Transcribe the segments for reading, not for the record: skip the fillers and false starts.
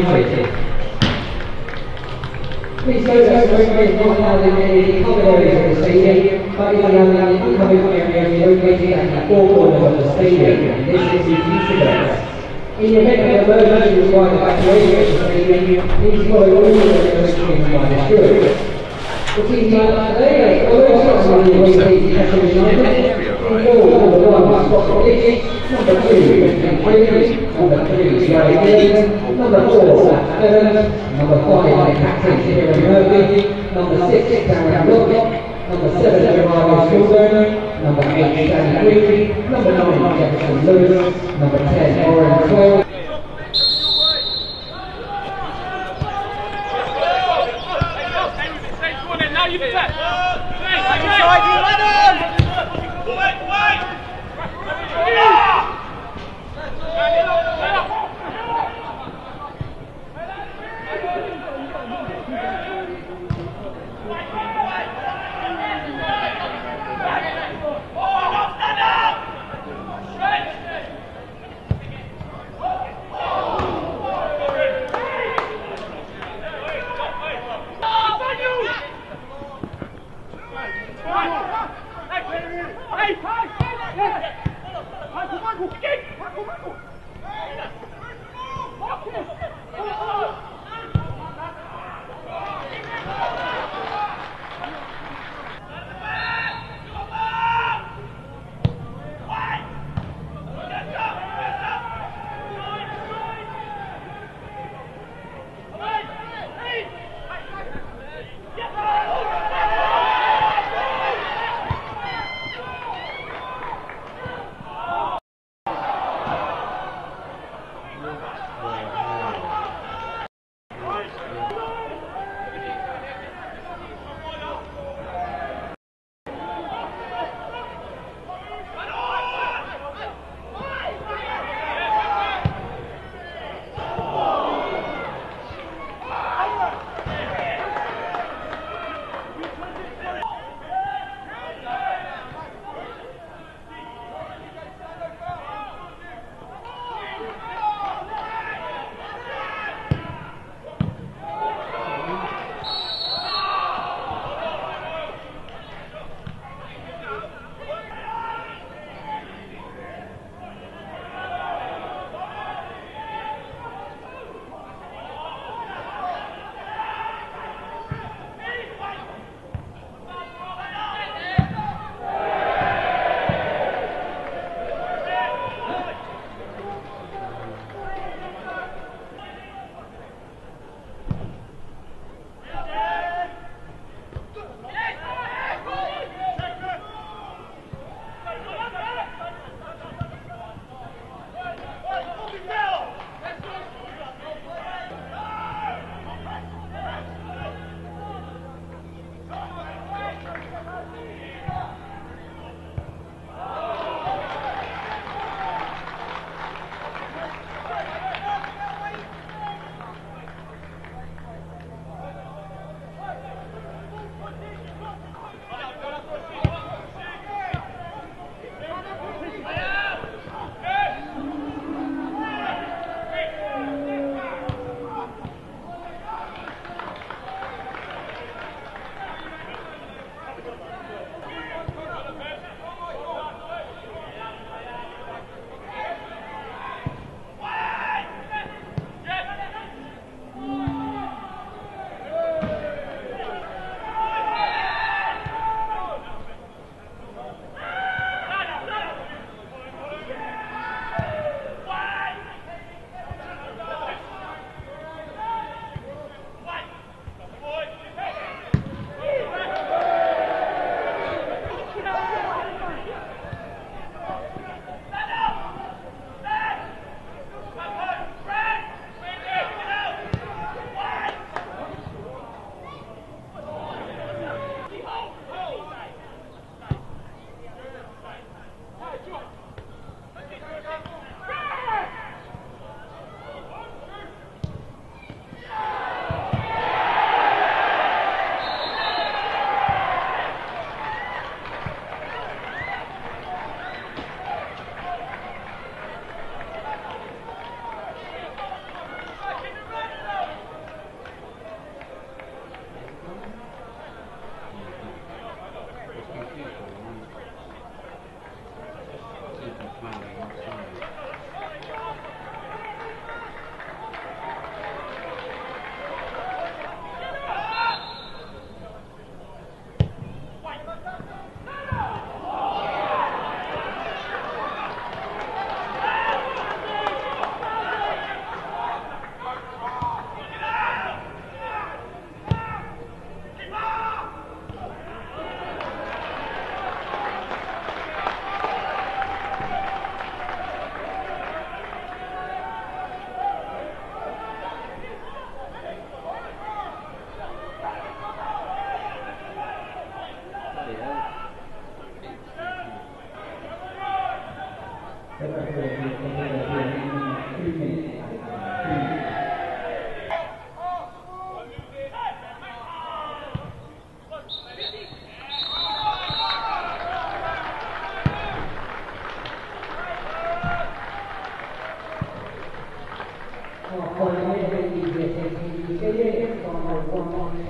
United. Please go to the not held in any common areas of the stadium, but in the incoming area located at the four corners of the stadium. This is the Easter. In the event of emergency required evacuation of the stadium, please follow all the regulations by the steward. The team today are also United, Sheffield United. Number 1, Scott British. Number 2, Ben Williams. Number 3, Gary Williams. Number 4, Matt Evans. Number 5, captain Kieran Murphy. Number 6, Darren Rock. Number 7, Jeremiah Schulberg. Number 8, Danny Green. Number 9, Jefferson Lewis. Number 10, Oren Twelve. fundamentally easier to get in from the one.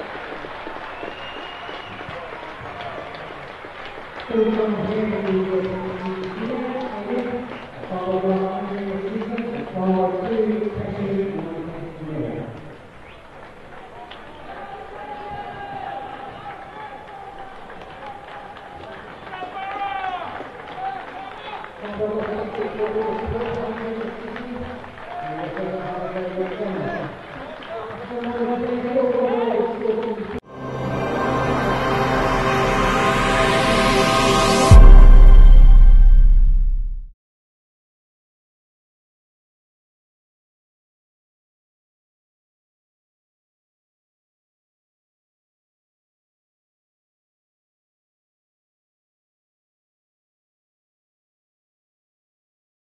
Thank you.